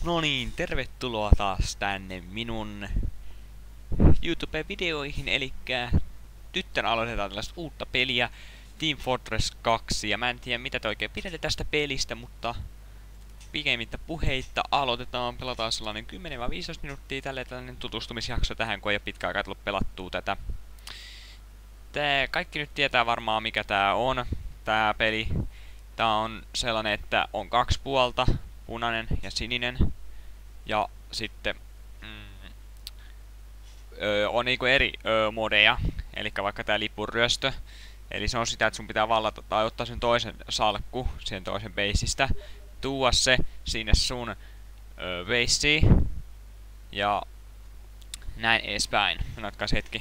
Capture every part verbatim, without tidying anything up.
No niin, tervetuloa taas tänne minun YouTube-videoihin, elikkä tyttön aloitetaan tällaista uutta peliä, Team Fortress kaksi, ja mä en tiedä mitä te oikein pidätte tästä pelistä, mutta pikemmittä puheitta aloitetaan, pelataan sellainen kymmenen viisitoista minuuttia, tälleen tällainen tutustumisjakso tähän, kun ei ole pitkä aikaa tullut pelattua tätä. Tää kaikki nyt tietää varmaan mikä tää on, tää peli. Tää on sellainen, että on kaksi puolta, punainen ja sininen. Ja sitten mm, öö, on niinku eri öö, modeja, eli vaikka tää lippuryöstö. Eli se on sitä, että sun pitää vallata tai ottaa sen toisen salkku, sen toisen beisistä, tuua se sinne sun öö, beissiin ja näin edespäin. Minätkäs hetki.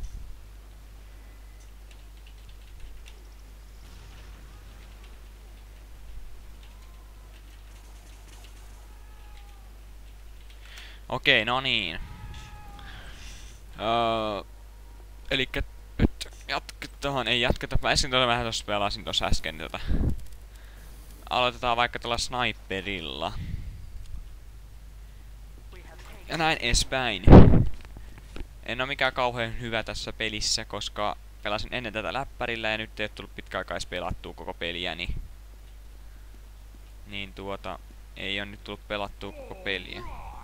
Okei, no niin. Öö, elikkä nyt jatketaan, ei jatketa. Mä äsken tuolla vähän tossa pelasin tossa äsken tätä. Aloitetaan vaikka tällä sniperilla. Ja näin edespäin. En oo mikään kauhean hyvä tässä pelissä, koska pelasin ennen tätä läppärillä ja nyt ei oo tullut pitkäaikais pelattua koko peliä, niin... Niin tuota, ei oo nyt tullut pelattua koko peliä.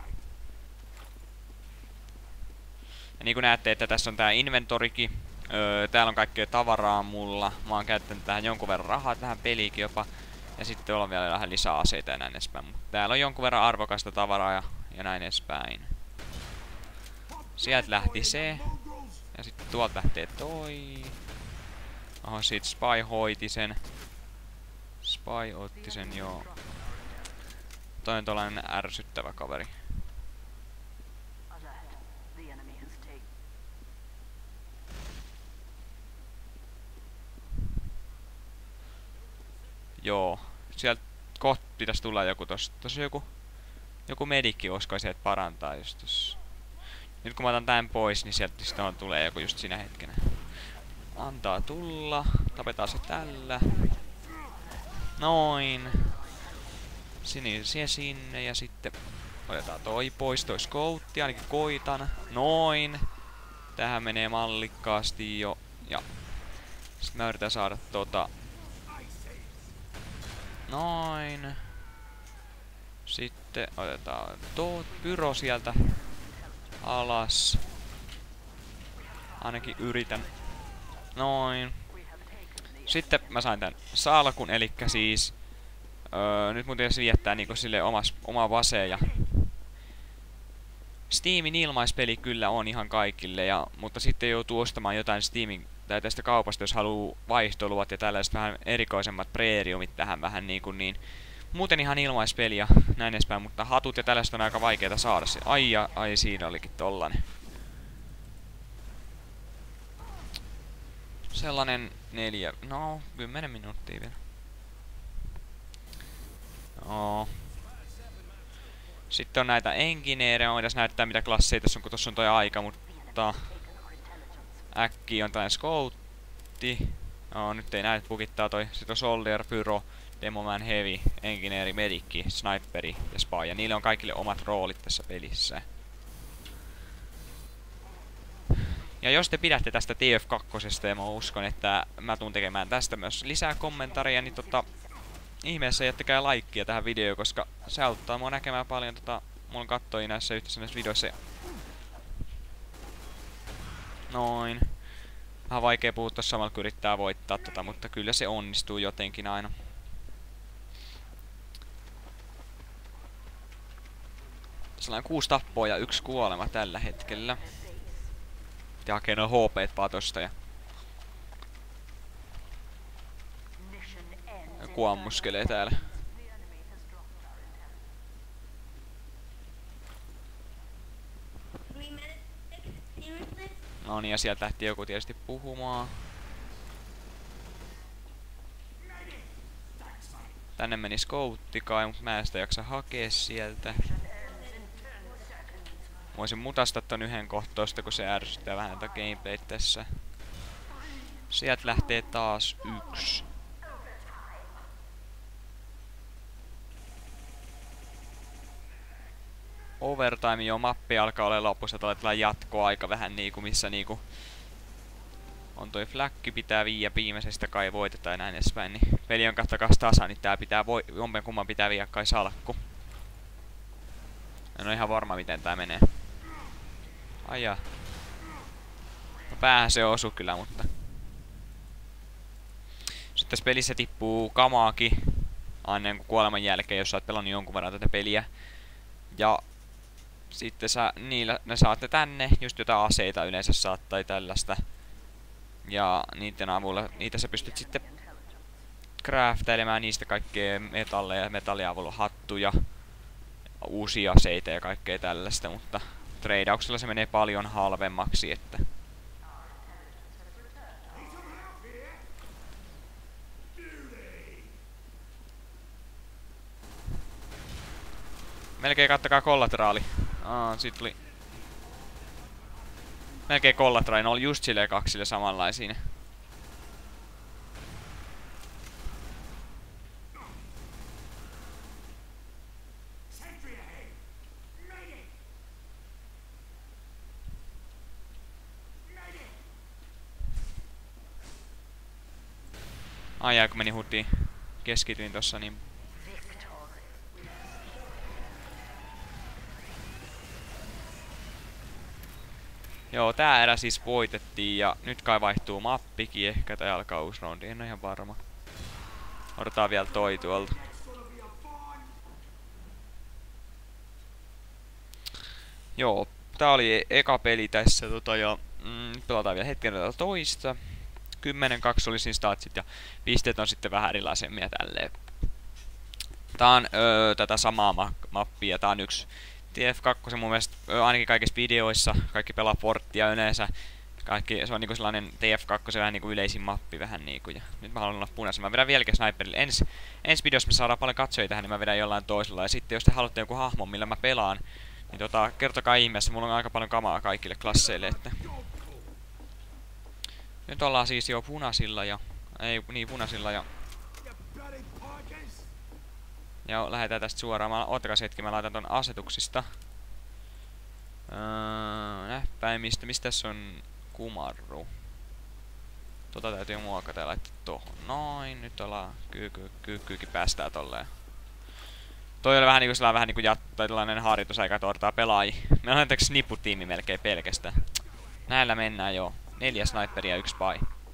Ja niin kuin näette, että tässä on tää inventorikin. Öö, täällä on kaikkea tavaraa mulla. Mä oon käyttänyt tähän jonkun verran rahaa tähän peliikin jopa. Ja sitten on vielä vähän lisää aseita ja näin edespäin. Mut täällä on jonkun verran arvokasta tavaraa ja, ja näin edespäin. Sieltä lähti se. Ja sitten tuolta lähtee toi. Oho, sit Spy hoiti sen. Spy otti sen, joo. Toi on tollanen ärsyttävä kaveri. Joo, sieltä kohta pitäisi tulla joku tossa. Tossa joku, joku medikki olisiko sieltä parantaa just tossa. Nyt kun mä otan tän pois, niin sieltä sitten tulee joku just siinä hetkenä. Antaa tulla. Tapetaan se tällä. Noin. Sinisiä sinne ja sitten otetaan toi pois, toi scoutti, ainakin koitan. Noin. Tähän menee mallikkaasti jo. Ja sit mä yritän saada tota... Noin. Sitten otetaan tuo pyro sieltä alas. Ainakin yritän. Noin. Sitten mä sain tän salkun, elikkä siis... Öö, nyt mun pitäisi viettää niinku sille omas, oma vase ja... Steamin ilmaispeli kyllä on ihan kaikille, ja, mutta sitten joutuu ostamaan jotain Steamin tai tästä kaupasta, jos haluu vaihtoluvat ja tällaiset vähän erikoisemmat premiumit tähän vähän niinku niin. Muuten ihan ilmaispeli ja näin edespäin, mutta hatut ja tällaiset on aika vaikeeta saada. Ai ja, ai siinä olikin tollanen. Sellainen neljä, no kymmenen minuuttia vielä. No. Sitten on näitä engineerejä, voidaan näyttää mitä klasseja tässä on, kun tossa on toi aika, mutta... Äkki on tällainen scoutti. No, nyt ei näy, pukittaa toi. Sitten on soldier, pyro, demoman, heavy, engineeri, medikki, sniperi ja spy. Ja niille on kaikille omat roolit tässä pelissä. Ja jos te pidätte tästä T F kaksi, ja mä uskon, että mä tuun tekemään tästä myös lisää kommentaria, niin tota... Ihmeessä jättäkää laikkia tähän videoon, koska se auttaa mua näkemään paljon tota... Mulla on kattoja näissä yhteisissä näissä videoissa. Noin. Vähän vaikea puhua tossa samalla kun yrittää voittaa tota, mutta kyllä se onnistuu jotenkin aina. Sellainen kuusi tappoa ja yksi kuolema tällä hetkellä. Ja hakee noin H P:t vaan tosta ja... Joku ammuskelee täällä. No niin, ja sieltä lähti joku tietysti puhumaan. Tänne meni scoutti kai, mutta mä en sitä jaksa hakea sieltä. Voisin mutastaa ton yhden kohtoista, kun se ärsyttää vähän tätä gameplayä tässä. Sieltä lähtee taas yksi. overtime jo, mappi alkaa olla lopussa, tulee jatkoaika vähän niinku, missä niinku on toi flakki pitää viiä viimeisestä kai voitetaan ja näin edespäin, niin peli on kattokas tasa, niin tää pitää voi, jompen kumman pitää viiä kai salkku. En oo ihan varma miten tää menee. Aijaa. No päähän se osu kyllä, mutta sitten tässä pelissä tippuu kamaakin aina kuin kuoleman jälkeen, jos sä oot pelannut jonkun verran tätä peliä. Ja sitten sä, niillä, ne saatte tänne just jotain aseita yleensä saat tai tällaista. Ja niiden avulla, niitä sä pystyt sitten craftailemaan niistä kaikkea metalleja, metallin avulla hattuja, uusia aseita ja kaikkea tällaista, mutta treidauksella se menee paljon halvemmaksi, että melkein kattokaa kollateraali. Aa, sit tuli melkein kollateraali, ne oli just silleen kaksille samanlaisia. Ai jää, kun meni hutiin. Keskityin tossa niin. Joo, tää erä siis voitettiin ja nyt kai vaihtuu mappikin ehkä tai alkaa uusi roundi, en oo ihan varma. Odotetaan vielä toi tuolta. Joo, tää oli eka peli tässä tota ja mm, pelataan vielä hetken tätä toista. kymmenen kaksi oli siinä statsit ja pisteet on sitten vähän erilaisemmia tälleen. Tää on öö, tätä samaa ma mappia, tää on yksi T F kaksi mun mielestä öö, ainakin kaikissa videoissa, kaikki pelaa Forttia yleensä. Kaikki, se on niinku sellainen T F kaksi vähän niinku yleisin mappi vähän niinku ja nyt mä haluan olla punaisen. Mä vedän vieläkin sniperille. Ens, ensi videossa me saadaan paljon katsojia tähän, niin mä vedän jollain toisella. Ja sitten jos te haluatte joku hahmon millä mä pelaan, niin tota, kertokaa ihmeessä, mulla on aika paljon kamaa kaikille klasseille, että nyt ollaan siis jo punaisilla ja ei niin punaisilla ja ja lähdetään tästä suoraan. Mä oottakas hetki, mä laitan ton asetuksista. Öö, näppäimistä, mistä tässä on kumarru? Tota täytyy muokata ja laittaa tohon. Noin, nyt ollaan kyykky, kyykkyykin päästään tolleen. Toi oli vähän niinku sellainen vähän niinku jat, tai tällainen harjoitusaika, että odotetaan pelaajia. Meillä on täks sniputiimi melkein pelkästään. Näillä mennään joo. Neljä sniperia ja yksi spy.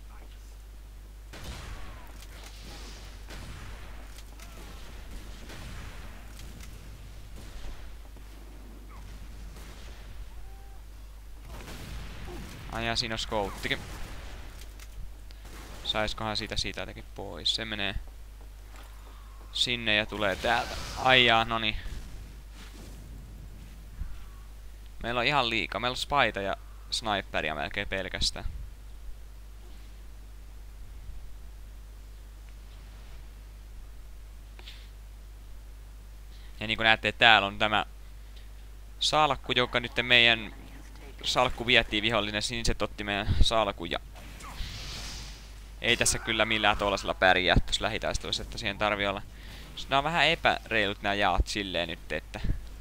Ai ja siinä on scouttikin. Saiskohan siitä siitä jotenkin pois. Se menee sinne ja tulee täältä. Ai jaa, noni. Meillä on ihan liikaa. Meillä on spyta ja sniperia melkein pelkästään. Ja niin kuin näette, täällä on tämä salkku, joka nyt meidän salkku vietiin vihollinen. Siniset otti meidän salkun ja ei tässä kyllä millään tollasella pärjää tuossa lähitaistelussa, että siihen tarvii olla. Nämä on vähän epäreilut nämä jaot silleen nyt, että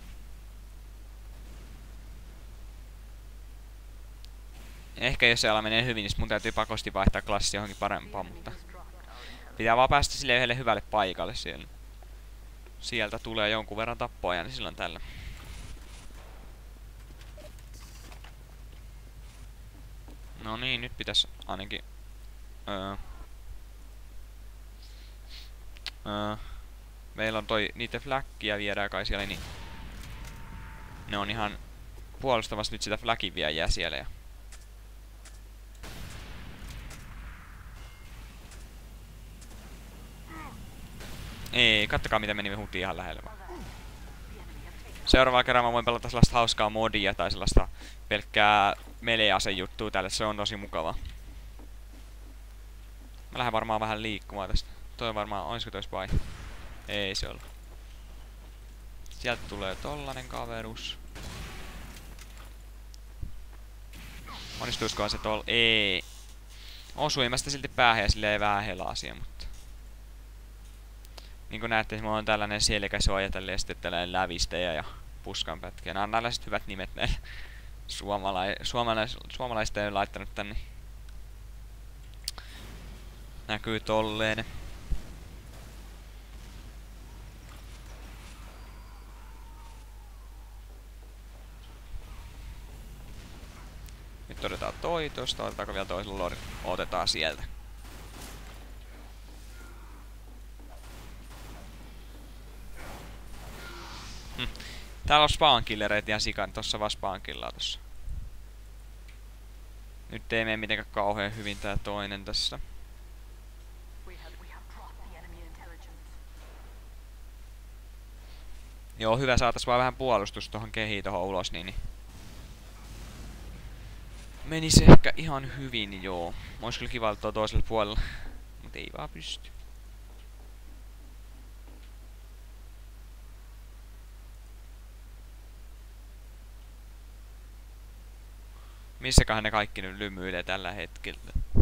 ehkä jos se ala menee hyvin, niin mun täytyy pakosti vaihtaa klassi johonkin parempaan, mutta pitää vaan päästä sille yhdelle hyvälle paikalle siellä. Sieltä tulee jonkun verran tappoja, niin silloin tällä. No niin, nyt pitäisi ainakin öö, öö, meillä on toi niitä fläkkiä viedään kai siellä, niin ne on ihan puolustavasti nyt sitä fläkin viejää siellä ja ei, kattokaa miten meni, me huutiin ihan lähelle. Seuraavalla kerralla mä voin pelata sellaista hauskaa modia tai sellaista pelkkää melee-asejuttua tälle, se on tosi mukavaa. Mä lähden varmaan vähän liikkumaan tästä. Toi varmaan, olisiko toi spy? Ei se ole. Sieltä tulee tollanen kaverus. Onnistuiskohan se tol... Ei. Osuin mä sitä silti päähän ja silleen vähän helaa siihen, mutta niin kuin näette, mulla on tällainen selkäsuoja tälleen sitten tällainen lävistäjä ja puskanpätkiä. Nämä on tällaiset hyvät nimet näille. Suomalai suomalais suomalaiset ei laittanut tänne. Näkyy tolleen. Nyt otetaan toi tosta, otetaanko vielä toisella lorilla? Otetaan sieltä. Hm. Täällä on spawnkillereitä ihan sikan, tossa vaan spawnkillaa tossa. Nyt ei mene mitenkään kauhean hyvin tää toinen tässä. Joo, hyvä, saatais vaan vähän puolustus tohon kehiin tohon ulos, niin, niin. Menis ehkä ihan hyvin, joo. Ois kyllä kiva tuo toisella puolella. Mut ei vaan pysty. Missäköhän ne kaikki nyt lymyilee tällä hetkellä?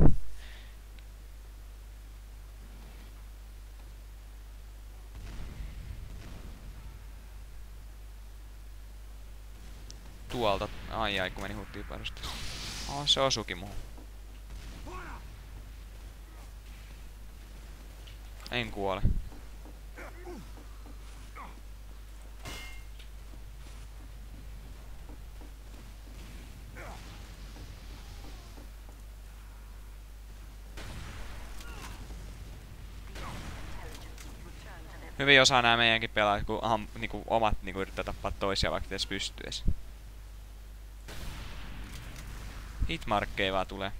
Tuolta. Ai ai, kun meni huttiin päädystä. Oh, se osuukin muuhun. En kuole. Hyvin osaa nää meidänkin pelaajat, kun aha, niinku, omat niinku, yrittää tappaa toisia, vaikka edes pystyis. Hitmarkkeja vaan tulee.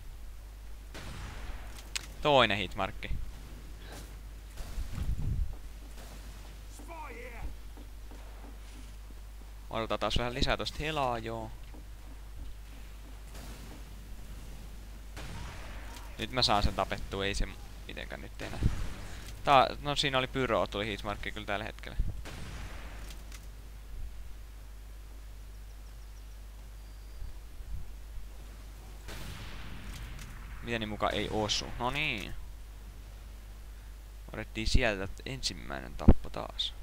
Toinen hitmarkki. Odotetaan taas vähän lisää tosta helaa, joo. Nyt mä saan sen tapettua, ei se mitenkään nyt enää. Tää, no siinä oli pyro, tuli hitmarkki kyllä tällä hetkellä. Miten niin muka ei osu? No niin. Otettiin sieltä ensimmäinen tappo taas.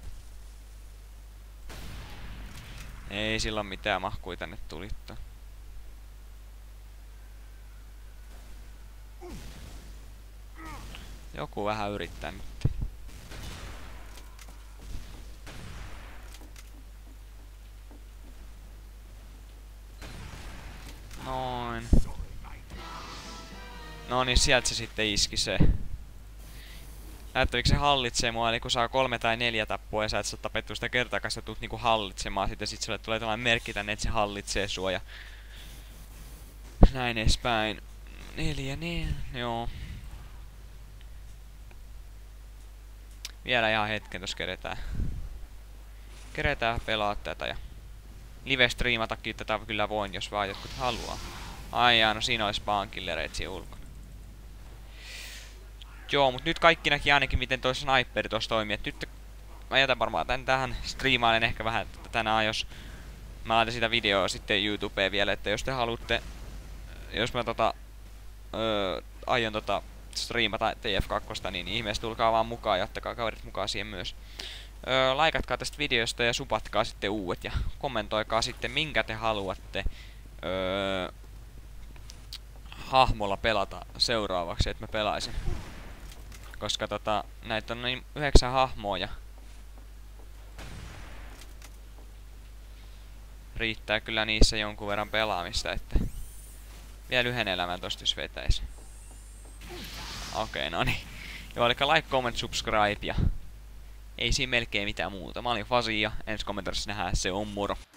Ei silloin mitään mahkui tänne tulittaa. Joku vähän yrittää nyt. Noin. No niin, sieltä se sitten iski se. Näyttävikö se hallitsee mua, eli kun saa kolme tai neljä tappua ja sä et saa tapettua sitä kertaakaan, sä tuut niinku hallitsemaan sitä, sit sulle tulee tällainen merkki tänne, että se hallitsee sua ja näin edespäin. Neljä, niin, joo. Vielä ihan hetken tossa keretään. Keretään pelaa tätä ja live-striimatakin tätä kyllä voin, jos vaan jotkut haluaa. Ai jaa, no siinä olisi spawnkillereitä siinä ulkona. Joo, mut nyt kaikki näki ainakin miten toi sniperi tossa toimii. Et nyt mä jätän varmaan tän tähän, striimailen ehkä vähän tänään, jos mä laitan sitä videoa sitten YouTubeen vielä, että jos te haluatte, jos mä tota öö, aion tota striimata T F kaksi, niin ihmeessä tulkaa vaan mukaan ja ottakaa kaverit mukaan siihen myös. Öö, laikatkaa tästä videosta ja supatkaa sitten uudet ja kommentoikaa sitten minkä te haluatte öö, hahmolla pelata seuraavaksi, että mä pelaisin. Koska tota, näitä on noin yhdeksän hahmoa ja riittää kyllä niissä jonkun verran pelaamista, että vielä yhden elämän tosta jos vetäisi. Okei, okay, no niin. Joo, eli like, comment, subscribe ja ei siinä melkein mitään muuta. Mä olin Fasi ja ensi kommentarissa nähdään, se on moro.